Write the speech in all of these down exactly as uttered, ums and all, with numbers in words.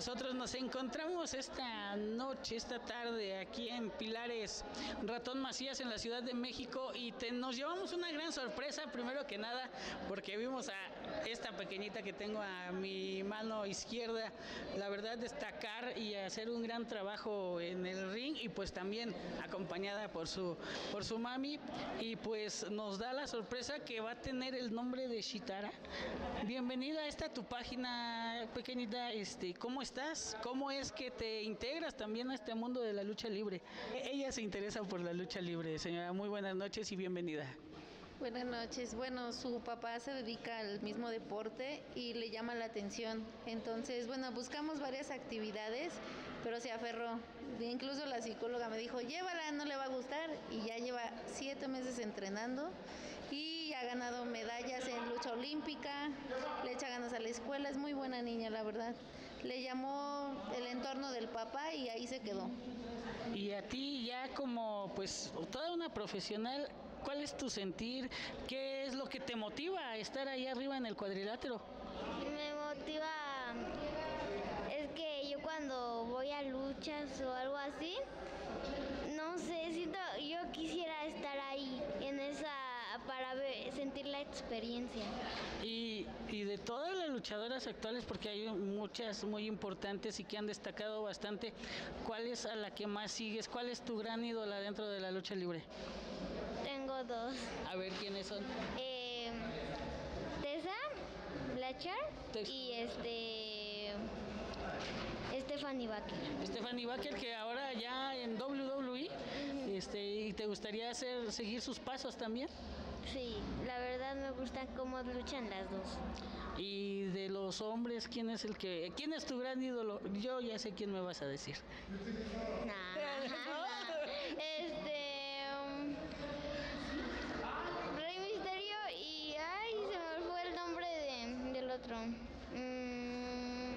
nosotros nos encontramos esta noche, esta tarde, aquí en Pilares Ratón Macías, en la Ciudad de México, y te, nos llevamos una gran sorpresa, primero que nada, porque vimos a esta pequeñita que tengo a mi mano izquierda, la verdad, destacar y hacer un gran trabajo en el ring, y pues también acompañada por su, por su mami, y pues nos da la sorpresa que va a tener el nombre de Shitara. Bienvenida a esta tu página, pequeñita. Este, ¿cómo estás? ¿Cómo es que te integras también a este mundo de la lucha libre? Ella se interesa por la lucha libre, señora. Muy buenas noches y bienvenida. Buenas noches. Bueno, su papá se dedica al mismo deporte y le llama la atención. Entonces, bueno, buscamos varias actividades, pero se aferró. Incluso la psicóloga me dijo, llévala, no le va a gustar. Y ya lleva siete meses entrenando y ha ganado medallas en lucha olímpica, le echa ganas a la escuela, es muy buena niña, la verdad. Le llamó el entorno del papá y ahí se quedó. Y a ti ya como pues toda una profesional, ¿cuál es tu sentir? ¿Qué es lo que te motiva a estar ahí arriba en el cuadrilátero? Me motiva, es que yo cuando voy a luchas o algo así, no sé, siento, yo quisiera estar ahí, en esa, para ver, sentir la experiencia. Y, y de todas las luchadoras actuales, porque hay muchas muy importantes y que han destacado bastante, ¿cuál es a la que más sigues? ¿Cuál es tu gran ídola dentro de la lucha libre? Tengo dos. A ver, ¿quiénes son? Eh, Tessa Blanchard y este... Stephanie Baker. Stephanie Baker, que ahora ya en doble u doble u E, uh-huh. este, ¿y te gustaría hacer seguir sus pasos también? Sí, la verdad me gusta cómo luchan las dos. Y de los hombres, ¿quién es el que, quién es tu gran ídolo? Yo ya sé quién me vas a decir. Nah, nah. Este, um, Rey Misterio y ay, se me fue el nombre de, del otro. Mm,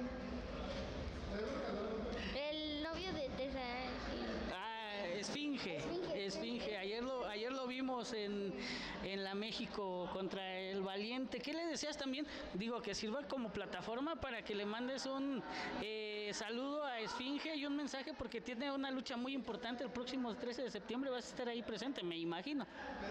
El novio de Tessa. Ah, Esfinge. Esfinge. Esfinge. Ayer lo, ayer lo vimos en, en la México contra el Valiente. ¿Qué le deseas también? Digo, que sirva como plataforma para que le mandes un eh, saludo a Esfinge y un mensaje, porque tiene una lucha muy importante el próximo trece de septiembre. Vas a estar ahí presente, me imagino.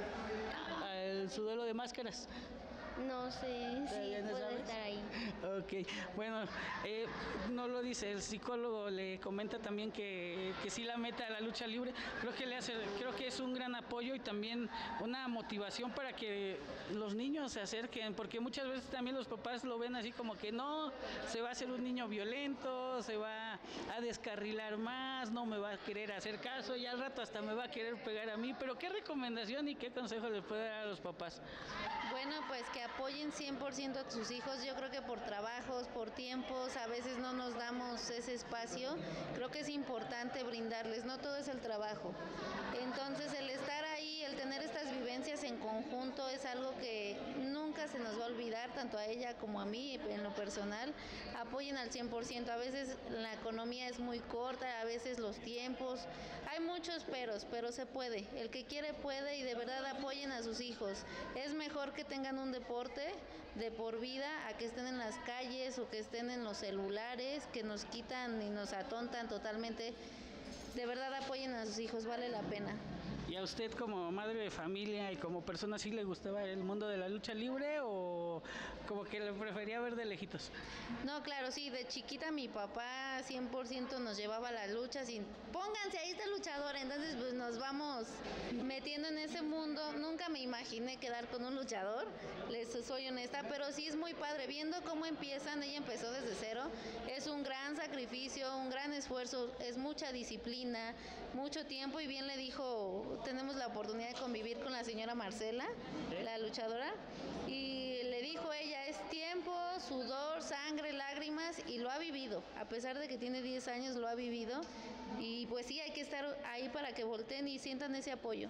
El, su duelo de máscaras. No sé, sí, no puedo sabes? estar ahí. Ok, bueno, eh, no lo dice, el psicólogo le comenta también que, que sí la meta a la lucha libre. Creo que le hace, creo que es un gran apoyo y también una motivación para que los niños se acerquen, porque muchas veces también los papás lo ven así como que no, se va a hacer un niño violento, se va a descarrilar más, no me va a querer hacer caso y al rato hasta me va a querer pegar a mí. Pero ¿qué recomendación y qué consejo les puede dar a los papás? Bueno, pues que apoyen cien por ciento a sus hijos. Yo creo que por trabajos, por tiempos, a veces no nos damos ese espacio. Creo que es importante brindarles, no todo es el trabajo. Entonces el estar ahí, el tener estas vivencias en conjunto es algo que nunca se nos va a olvidar, tanto a ella como a mí en lo personal. Apoyen al cien por ciento. A veces la economía es muy corta, a veces los tiempos. Hay muchos peros, pero se puede. El que quiere puede, y de verdad apoyen a sus hijos. Es mejor que tengan un deporte de por vida a que estén en las calles o que estén en los celulares, que nos quitan y nos atontan totalmente. De verdad apoyen a sus hijos, vale la pena. ¿Y a usted como madre de familia y como persona sí le gustaba el mundo de la lucha libre o como que le prefería ver de lejitos? No, claro, sí, de chiquita mi papá cien por ciento nos llevaba a las luchas y pónganse, ahí está el luchador, entonces pues nos vamos metiendo en ese mundo. Nunca me imaginé quedar con un luchador, les soy honesta, pero sí es muy padre, viendo cómo empiezan, ella empezó desde cero, es un gran sacrificio, un gran esfuerzo, es mucha disciplina, mucho tiempo, y bien le dijo, tenemos la oportunidad de convivir con la señora Marcela, ¿sí?, la luchadora, y le dijo ella, es tiempo, sudor, sangre, lágrimas, y lo ha vivido, a pesar de que tiene diez años, lo ha vivido, y pues sí, hay que estar ahí para que volteen y sientan ese apoyo.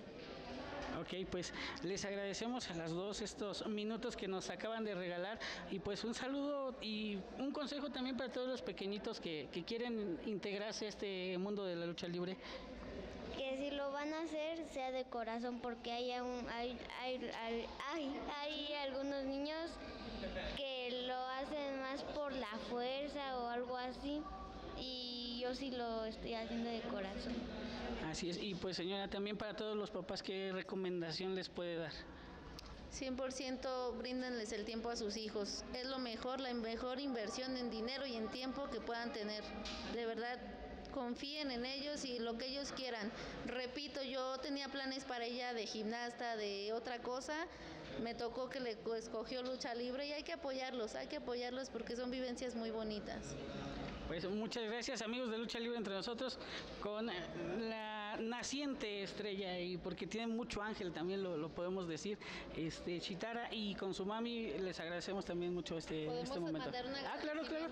Ok, pues les agradecemos a las dos estos minutos que nos acaban de regalar, y pues un saludo y un consejo también para todos los pequeñitos que, que quieren integrarse a este mundo de la lucha libre. Que si lo van a hacer sea de corazón, porque hay, un, hay, hay, hay, hay, hay algunos niños que lo hacen más por la fuerza o algo así, y yo sí lo estoy haciendo de corazón. Así es. Y pues señora, también para todos los papás, ¿qué recomendación les puede dar? cien por ciento bríndenles el tiempo a sus hijos. Es lo mejor, la mejor inversión en dinero y en tiempo que puedan tener. De verdad, confíen en ellos y lo que ellos quieran. Repito, yo tenía planes para ella de gimnasta, de otra cosa. Me tocó que le escogió lucha libre y hay que apoyarlos, hay que apoyarlos porque son vivencias muy bonitas. Pues muchas gracias, amigos de Lucha Libre entre nosotros, con la naciente estrella, y porque tiene mucho ángel también lo, lo podemos decir, este Chitara, y con su mami les agradecemos también mucho este, ¿Podemos este momento. mandar un Ah, claro, claro.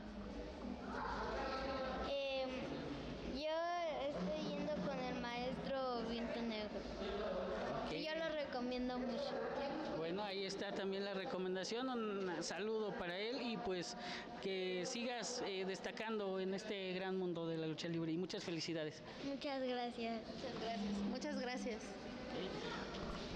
Eh, yo estoy yendo con el maestro Viento Negro. Okay. Yo lo recomiendo mucho. Bueno, ahí está también la recomendación, un saludo para él y pues que sigas eh, destacando en este gran mundo de la lucha libre y muchas felicidades. Muchas gracias. Muchas gracias. Muchas gracias. Okay.